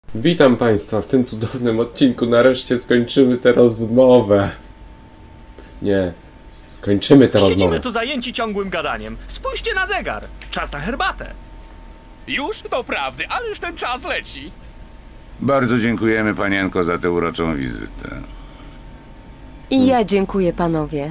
Witam Państwa w tym cudownym odcinku. Nareszcie skończymy tę rozmowę. Nie, skończymy tę rozmowę. Siedzimy tu zajęci ciągłym gadaniem. Spójrzcie na zegar. Czas na herbatę. Już? Doprawdy, ale już ten czas leci. Bardzo dziękujemy, panienko, za tę uroczą wizytę. I ja dziękuję, panowie.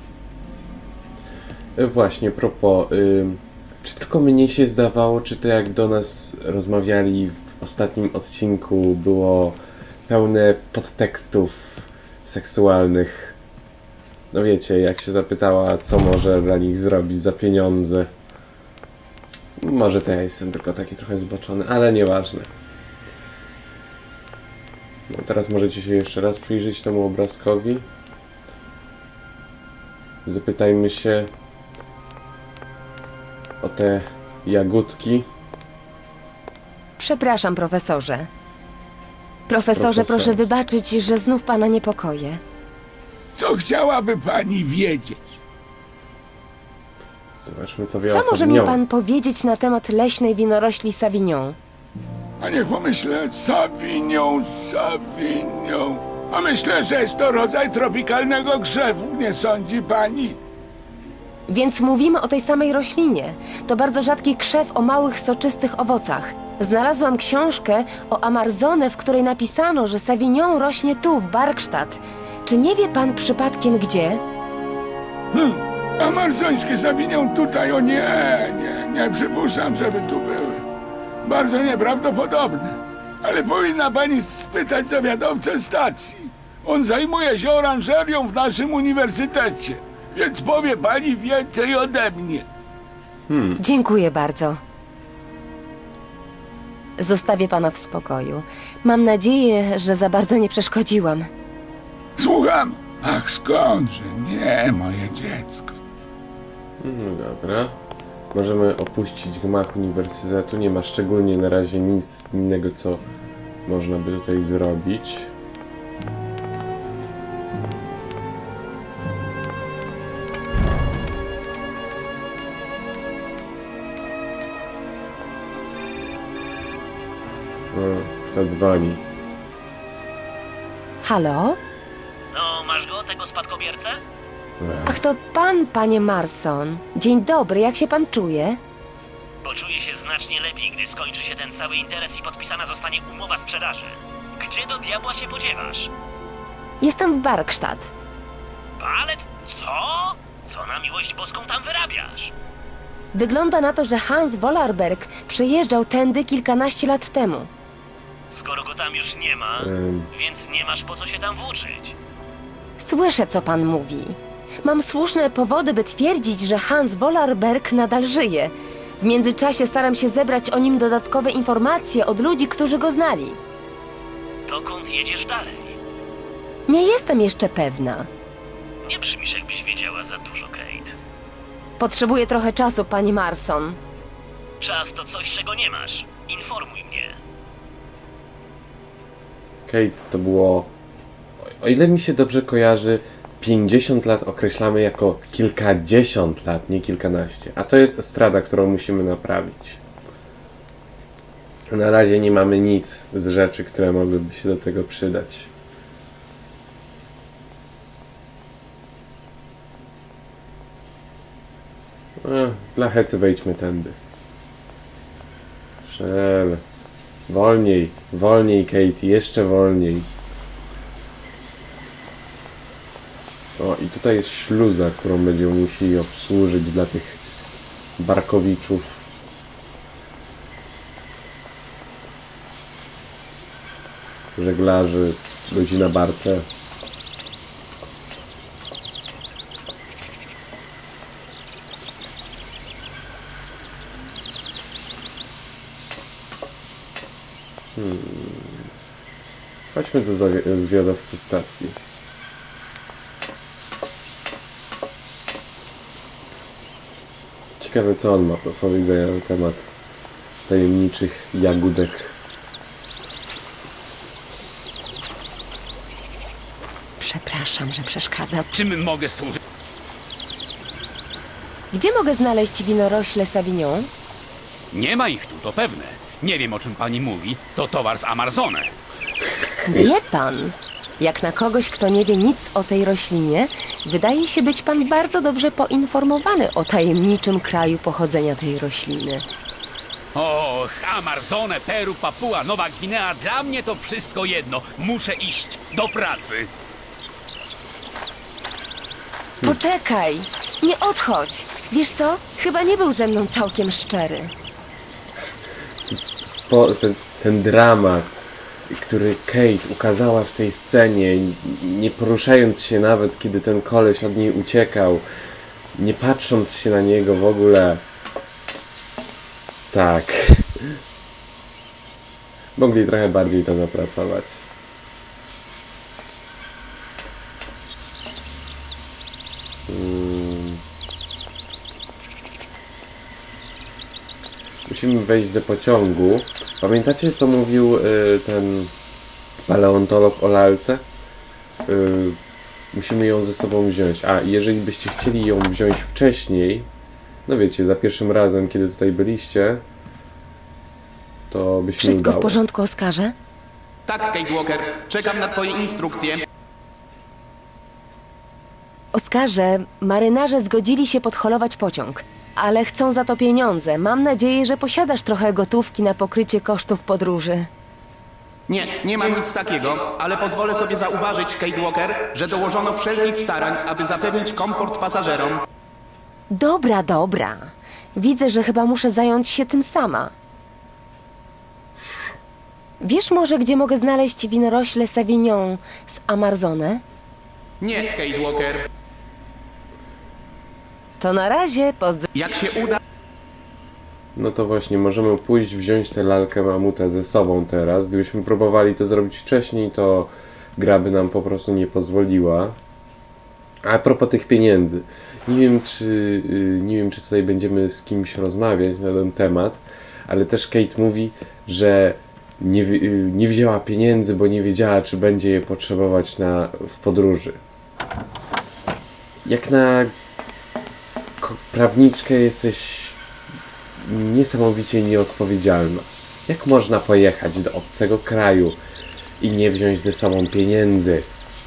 Właśnie, propos, czy tylko mnie się zdawało, czy to jak do nas rozmawiali w ostatnim odcinku było pełne podtekstów seksualnych? No wiecie, jak się zapytała, co może dla nich zrobić za pieniądze. Może to ja jestem tylko taki trochę zboczony, ale nieważne. No teraz możecie się jeszcze raz przyjrzeć temu obrazkowi. Zapytajmy się o te jagódki. Przepraszam, profesorze. Profesorze, proszę wybaczyć, że znów pana niepokoję. Co chciałaby pani wiedzieć? Zobaczmy, co wie Co o może Savignon. mi pan powiedzieć na temat leśnej winorośli Savignon? A niech pomyślę, Savignon. A myślę, że jest to rodzaj tropikalnego grzewu, nie sądzi pani? Więc mówimy o tej samej roślinie. To bardzo rzadki krzew o małych, soczystych owocach. Znalazłam książkę o Amarzone, w której napisano, że Savignon rośnie tu, w Barkstadt. Czy nie wie pan przypadkiem gdzie? Amarzońskie Savignon tutaj, o nie przypuszczam, żeby tu były. Bardzo nieprawdopodobne. Ale powinna pani spytać zawiadowcę stacji. On zajmuje się oranżerią w naszym uniwersytecie, więc powie pani więcej ode mnie. Dziękuję bardzo. Zostawię pana w spokoju. Mam nadzieję, że za bardzo nie przeszkodziłam. Słucham? Ach, skądże? Nie, moje dziecko. No dobra. Możemy opuścić gmach uniwersytetu. Nie ma szczególnie na razie nic innego, co można by tutaj zrobić. Kto dzwoni? Halo? No, masz go, tego spadkobiercę? Ach, to pan, panie Marson. Dzień dobry, jak się pan czuje? Poczuję się znacznie lepiej, gdy skończy się ten cały interes i podpisana zostanie umowa sprzedaży. Gdzie do diabła się podziewasz? Jestem w Barkstadt. Balet? Co? Co na miłość boską tam wyrabiasz? Wygląda na to, że Hans Wollerberg przejeżdżał tędy kilkanaście lat temu. Skoro go tam już nie ma, więc nie masz po co się tam włóczyć. Słyszę, co pan mówi. Mam słuszne powody, by twierdzić, że Hans Wollerberg nadal żyje. W międzyczasie staram się zebrać o nim dodatkowe informacje od ludzi, którzy go znali. Dokąd jedziesz dalej? Nie jestem jeszcze pewna. Nie brzmisz, jakbyś wiedziała za dużo, Kate. Potrzebuję trochę czasu, pani Marson. Czas to coś, czego nie masz. Informuj mnie. Kate, to było... O ile mi się dobrze kojarzy, 50 lat określamy jako kilkadziesiąt lat, nie kilkanaście. A to jest estrada, którą musimy naprawić. Na razie nie mamy nic z rzeczy, które mogłyby się do tego przydać. Dla hecy wejdźmy tędy. Szel. Wolniej, wolniej, Katie, jeszcze wolniej. O, i tutaj jest śluza, którą będziemy musieli obsłużyć dla tych barkowiczów. Żeglarzy, ludzi na barce. Chodźmy do zwiadowcy stacji. Ciekawe, co on ma do powiedzenia na temat tajemniczych jagódek. Przepraszam, że przeszkadzam. Czym mogę służyć? Gdzie mogę znaleźć winorośle Savignon? Nie ma ich tu, to pewne. Nie wiem, o czym pani mówi. To towar z Amarzone. Wie pan, jak na kogoś, kto nie wie nic o tej roślinie, wydaje się być pan bardzo dobrze poinformowany o tajemniczym kraju pochodzenia tej rośliny. Och, Amarzone, Peru, Papua, Nowa Gwinea, dla mnie to wszystko jedno. Muszę iść do pracy. Poczekaj, nie odchodź. Wiesz co? Chyba nie był ze mną całkiem szczery. Ten dramat, który Kate ukazała w tej scenie, nie poruszając się nawet, kiedy ten koleś od niej uciekał, nie patrząc się na niego w ogóle. Tak. Mogli trochę bardziej to napracować. Musimy wejść do pociągu. Pamiętacie, co mówił ten paleontolog o lalce? Musimy ją ze sobą wziąć. A jeżeli byście chcieli ją wziąć wcześniej, no wiecie, za pierwszym razem, kiedy tutaj byliście, to by się nie Wszystko udało. w porządku, Oskarze? Tak, Kate Walker. Czekam na twoje instrukcje. Oskarze, marynarze zgodzili się podholować pociąg, ale chcą za to pieniądze. Mam nadzieję, że posiadasz trochę gotówki na pokrycie kosztów podróży. Nie mam nic takiego, ale pozwolę sobie zauważyć, Kate Walker, że dołożono wszelkich starań, aby zapewnić komfort pasażerom. Dobra, dobra. Widzę, że chyba muszę zająć się tym sama. Wiesz może, gdzie mogę znaleźć winorośle Savignon z Amarzone? Nie, Kate Walker. To na razie, Jak się uda... No to właśnie, możemy pójść, wziąć tę lalkę mamuta ze sobą teraz. Gdybyśmy próbowali to zrobić wcześniej, to gra by nam po prostu nie pozwoliła. A propos tych pieniędzy. Nie wiem, czy tutaj będziemy z kimś rozmawiać na ten temat, ale też Kate mówi, że nie wzięła pieniędzy, bo nie wiedziała, czy będzie je potrzebować w podróży. Jak na prawniczkę jesteś niesamowicie nieodpowiedzialna. Jak można pojechać do obcego kraju i nie wziąć ze sobą pieniędzy?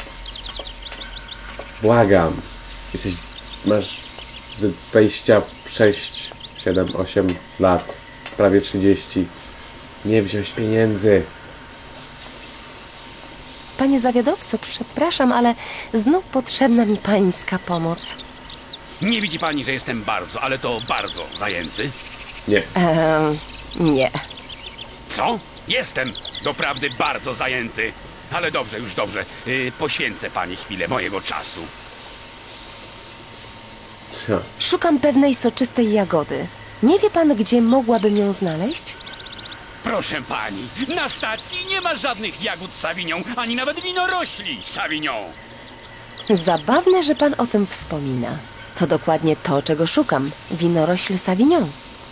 Błagam. Masz z 26, 7, 8 lat, prawie 30. Nie wziąć pieniędzy. Panie zawiadowco, przepraszam, ale znów potrzebna mi pańska pomoc. Nie widzi pani, że jestem bardzo, ale to bardzo zajęty? Nie. Nie. Co? Jestem doprawdy bardzo zajęty. Ale dobrze, już dobrze. Poświęcę pani chwilę mojego czasu. Szukam pewnej soczystej jagody. Nie wie pan, gdzie mogłabym ją znaleźć? Proszę pani, na stacji nie ma żadnych jagód Savignon, ani nawet winorośli Savignon. Zabawne, że pan o tym wspomina. To dokładnie to, czego szukam. Winorośl Savignon.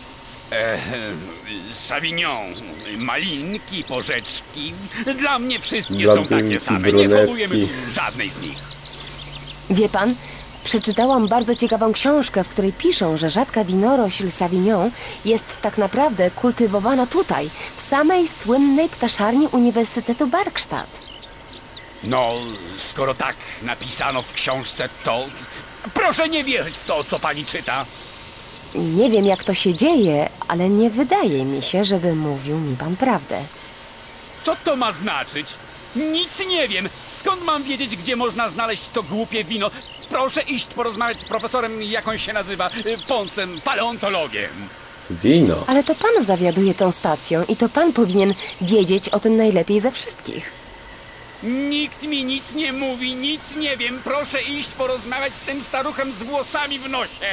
Savignon, malinki, porzeczki. Dla mnie wszystkie Blondynki, są takie same. Nie brunetki. hodujemy tu żadnej z nich. Wie pan, przeczytałam bardzo ciekawą książkę, w której piszą, że rzadka winorośl Savignon jest tak naprawdę kultywowana tutaj, w samej słynnej ptaszarni Uniwersytetu Barkstadt. No, skoro tak napisano w książce, to proszę nie wierzyć w to, co pani czyta. Nie wiem, jak to się dzieje, ale nie wydaje mi się, żeby mówił mi pan prawdę. Co to ma znaczyć? Nic nie wiem. Skąd mam wiedzieć, gdzie można znaleźć to głupie wino? Proszę iść porozmawiać z profesorem, jak on się nazywa, Ponsem, paleontologiem. Wino. Ale to pan zawiaduje tą stacją i to pan powinien wiedzieć o tym najlepiej ze wszystkich. Nikt mi nic nie mówi, nic nie wiem. Proszę iść porozmawiać z tym staruchem z włosami w nosie.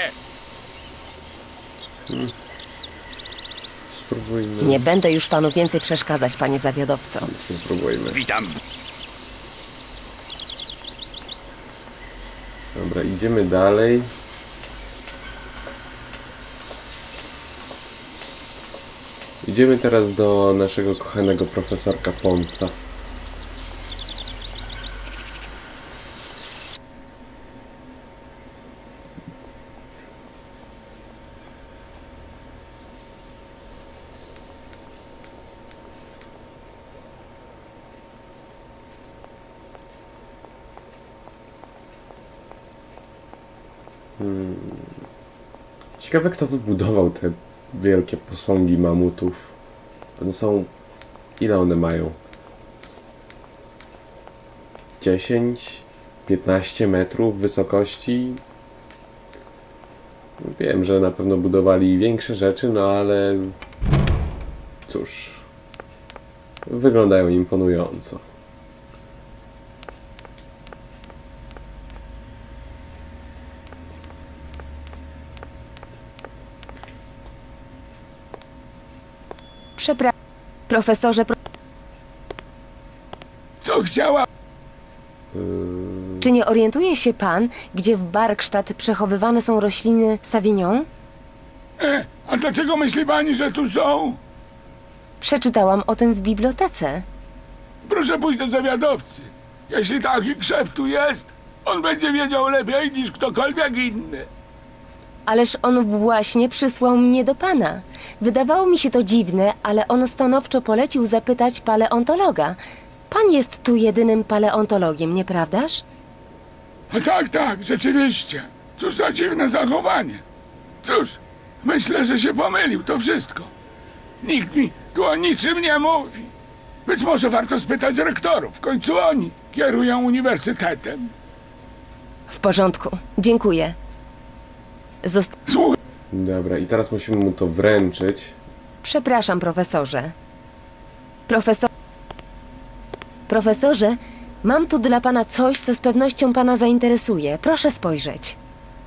Spróbujmy. Nie będę już panu więcej przeszkadzać, panie zawiadowco. Spróbujmy. Witam. Dobra, idziemy dalej. Idziemy teraz do naszego kochanego profesorka Ponsa. Ciekawe, kto wybudował te wielkie posągi mamutów. One są... Ile one mają? 10-15 metrów wysokości? Wiem, że na pewno budowali większe rzeczy, no ale... Cóż... Wyglądają imponująco. Przepraszam, profesorze. Co chciała? Czy nie orientuje się pan, gdzie w Barkstadt przechowywane są rośliny Savignon? A dlaczego myśli pani, że tu są? Przeczytałam o tym w bibliotece. Proszę pójść do zawiadowcy. Jeśli taki krzew tu jest, on będzie wiedział lepiej niż ktokolwiek inny. Ależ on właśnie przysłał mnie do pana. Wydawało mi się to dziwne, ale on stanowczo polecił zapytać paleontologa. Pan jest tu jedynym paleontologiem, nieprawdaż? A tak, rzeczywiście. Cóż za dziwne zachowanie. Cóż, myślę, że się pomylił, to wszystko. Nikt mi tu o niczym nie mówi. Być może warto spytać rektorów, w końcu oni kierują uniwersytetem. W porządku, dziękuję. Słuchaj. Dobra, i teraz musimy mu to wręczyć. Przepraszam, profesorze. Profesorze, mam tu dla pana coś, co z pewnością pana zainteresuje. Proszę spojrzeć.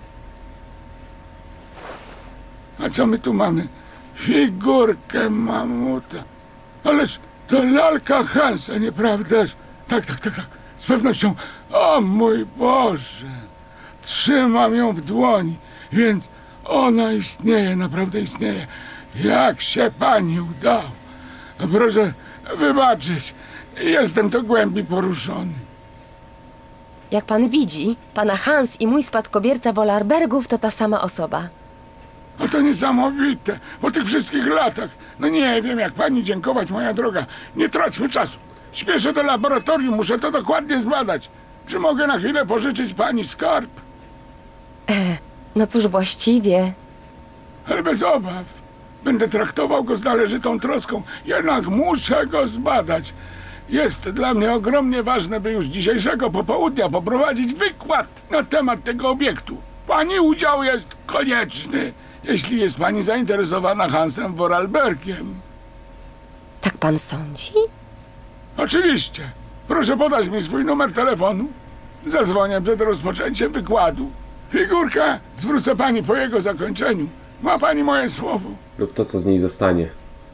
A co my tu mamy? Figurkę mamuta. Ależ to lalka Hansa, nieprawdaż? Tak. Z pewnością. O mój Boże. Trzymam ją w dłoni, więc ona istnieje, naprawdę istnieje. Jak się pani udało. Proszę wybaczyć. Jestem do głębi poruszony. Jak pan widzi, pana Hans i mój spadkobierca Wolarbergów to ta sama osoba. A to niesamowite. Po tych wszystkich latach. No nie wiem, jak pani dziękować, moja droga. Nie traćmy czasu. Śpieszę do laboratorium, muszę to dokładnie zbadać. Czy mogę na chwilę pożyczyć pani skarb? No cóż właściwie... Ale bez obaw. Będę traktował go z należytą troską. Jednak muszę go zbadać. Jest dla mnie ogromnie ważne, by już dzisiejszego popołudnia poprowadzić wykład na temat tego obiektu. Pani udział jest konieczny, jeśli jest pani zainteresowana Hansem Vorarlbergiem. Tak pan sądzi? Oczywiście. Proszę podać mi swój numer telefonu. Zadzwonię przed rozpoczęciem wykładu. Figurkę zwrócę pani po jego zakończeniu. Ma pani moje słowo. Lub to, co z niej zostanie.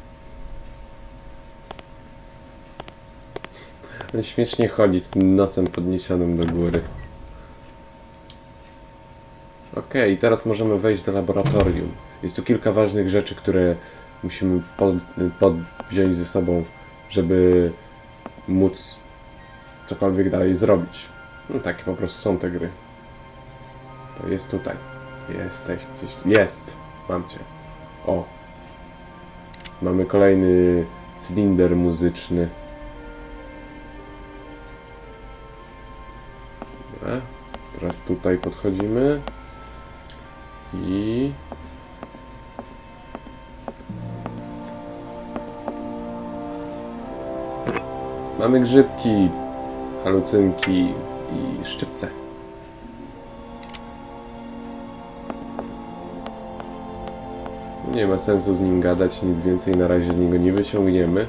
On śmiesznie chodzi z tym nosem podniesionym do góry. Okej, teraz możemy wejść do laboratorium. Jest tu kilka ważnych rzeczy, które musimy wziąć ze sobą, żeby móc cokolwiek dalej zrobić. No takie po prostu są te gry. To jest tutaj. Jesteś gdzieś. Jest! Mam cię. O! Mamy kolejny cylinder muzyczny. Dobra. Teraz tutaj podchodzimy. I... mamy grzybki, halucynki i szczypce. Nie ma sensu z nim gadać, nic więcej na razie z niego nie wyciągniemy.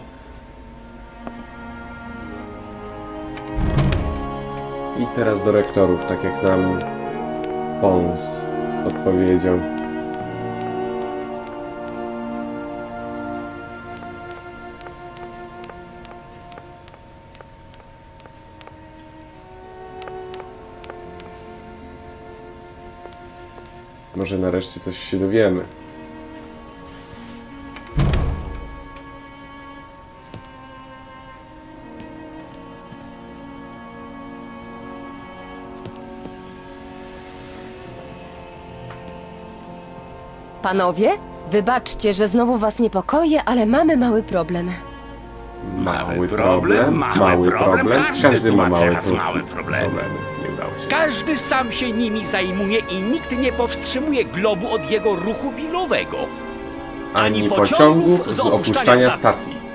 I teraz do rektorów, tak jak nam Pons odpowiedział. Może nareszcie coś się dowiemy. Panowie, wybaczcie, że znowu was niepokoję, ale mamy mały problem. Mały problem? Mały problem? Każdy ma ma mały teraz mały problem. Nie udało Każdy sam się nimi zajmuje i nikt nie powstrzymuje globu od jego ruchu wirowego. Ani pociągów z opuszczania stacji.